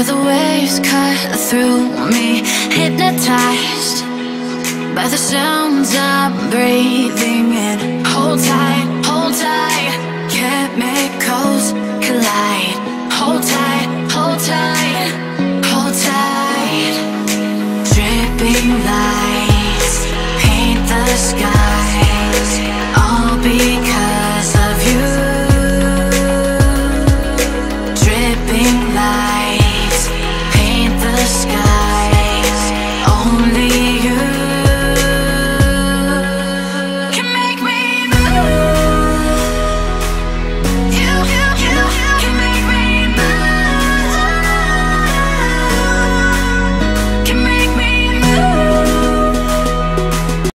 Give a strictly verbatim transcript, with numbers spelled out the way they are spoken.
Feel the waves cut through me, hypnotized by the sounds I'm breathing